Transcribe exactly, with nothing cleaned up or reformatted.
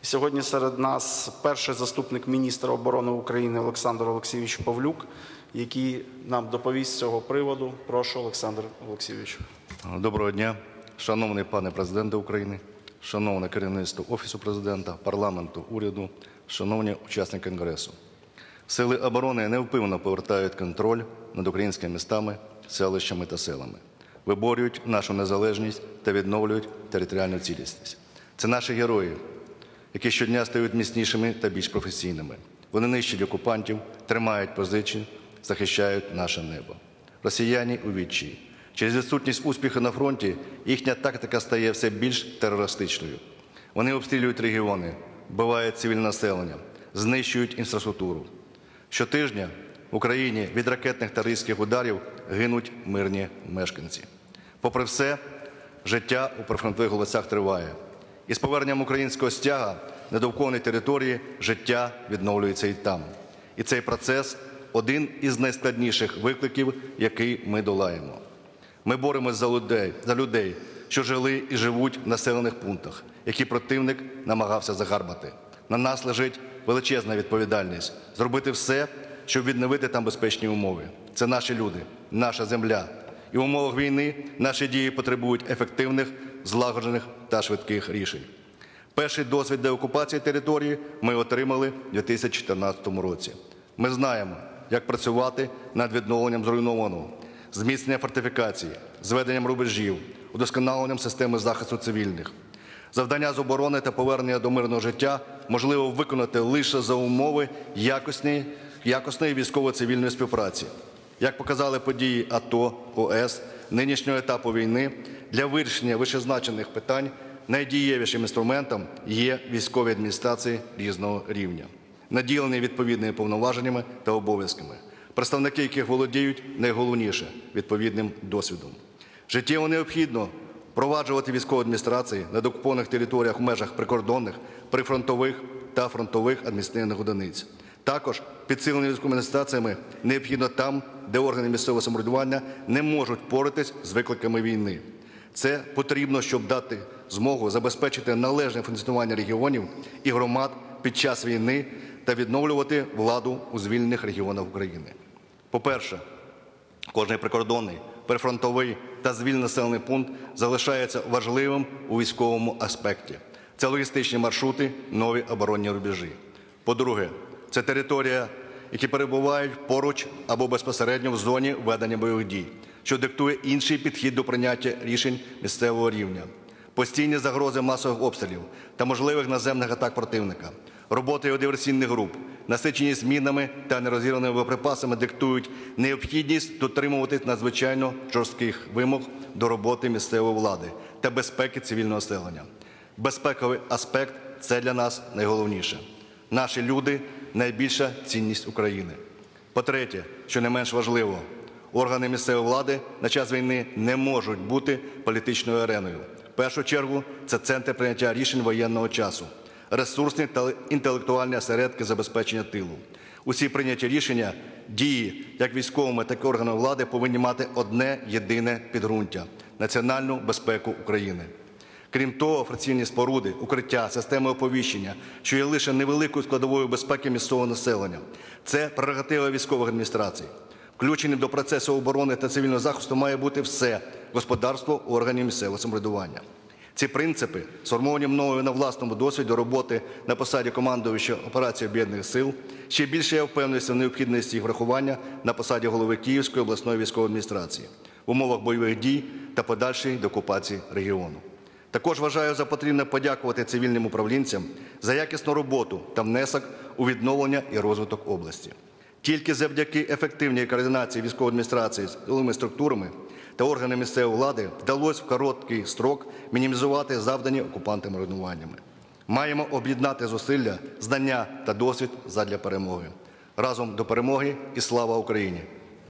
Сьогодні серед нас перший заступник міністра оборони України Олександр Олексійович Павлюк, який нам доповість з цього приводу. Прошу, Олександр Олексійович. Доброго дня, шановний пане президенте України, шановне керівництво Офісу президента, парламенту, уряду, шановні учасники Конгресу. Сили оборони невпинно повертають контроль над українськими містами, селищами та селами. Виборюють нашу незалежність та відновлюють територіальну цілісність. Це наші герої, які щодня стають міцнішими та більш професійними. Вони нищать окупантів, тримають позиції, захищають наше небо. Росіяни у відчаї. Через відсутність успіху на фронті їхня тактика стає все більш терористичною. Вони обстрілюють регіони, вбивають цивільне населення, знищують інфраструктуру. Щотижня в Україні від ракетних та різких ударів гинуть мирні мешканці. Попри все, життя у прифронтових областях триває. І з поверненням українського стяга на довколені території життя відновлюється і там. І цей процес – один із найскладніших викликів, який ми долаємо. Ми боремось за людей, за людей, що жили і живуть в населених пунктах, які противник намагався загарбати. На нас лежить величезна відповідальність – зробити все, щоб відновити там безпечні умови. Це наші люди, наша земля. І в умовах війни наші дії потребують ефективних, злагоджених та швидких рішень. Перший досвід деокупації території ми отримали в дві тисячі чотирнадцятому році. Ми знаємо, як працювати над відновленням зруйнованого, зміцненням фортифікацій, зведенням рубежів, удосконаленням системи захисту цивільних. Завдання з оборони та повернення до мирного життя можливо виконати лише за умови якісної, якісної військово-цивільної співпраці. Як показали події АТО, ООС, нинішнього етапу війни, для вирішення вищезазначених питань найдієвішим інструментом є військові адміністрації різного рівня, наділені відповідними повноваженнями та обов'язками, представники яких володіють найголовніше – відповідним досвідом. Життєво необхідно впроваджувати військові адміністрації на деокупованих територіях в межах прикордонних, прифронтових та фронтових адміністративних одиниць. Також підсилені військовими адміністраціями необхідно там, де органи місцевого самоврядування не можуть впоратись з викликами війни. Це потрібно, щоб дати змогу забезпечити належне функціонування регіонів і громад під час війни та відновлювати владу у звільнених регіонах України. По-перше, кожний прикордонний, прифронтовий та звільнений населений пункт залишається важливим у військовому аспекті. Це логістичні маршрути, нові оборонні рубежі. По-друге, це територія, які перебувають поруч або безпосередньо в зоні ведення бойових дій, що диктує інший підхід до прийняття рішень місцевого рівня. Постійні загрози масових обстрілів та можливих наземних атак противника, роботи його диверсійних груп, насиченість мінами та нерозірваними боєприпасами диктують необхідність дотримуватись надзвичайно жорстких вимог до роботи місцевої влади та безпеки цивільного населення. Безпековий аспект – це для нас найголовніше. Наші люди – найбільша цінність України. По-третє, що не менш важливо, органи місцевої влади на час війни не можуть бути політичною ареною. В першу чергу, це центр прийняття рішень воєнного часу, ресурсні та інтелектуальні осередки забезпечення тилу. Усі прийняті рішення, дії як військовими, так і органами влади повинні мати одне єдине підґрунтя – національну безпеку України. Крім того, офіційні споруди, укриття, системи оповіщення, що є лише невеликою складовою безпеки місцевого населення. Це прерогатива військових адміністрацій. Включеним до процесу оборони та цивільного захисту має бути все – господарство органів місцевого самоврядування. Ці принципи, сформовані мною на власному досвіді роботи на посаді командувача операції Об'єднаних сил, ще більше я впевнений в необхідності їх врахування на посаді голови Київської обласної військової адміністрації в умовах бойових дій та подальшої деокупації регіону. Також вважаю за потрібне подякувати цивільним управлінцям за якісну роботу та внесок у відновлення і розвиток області. Тільки завдяки ефективній координації військової адміністрації з силовими структурами та органами місцевої влади вдалося в короткий строк мінімізувати завдані окупантами руйнуваннями. Маємо об'єднати зусилля, знання та досвід задля перемоги. Разом до перемоги і слава Україні!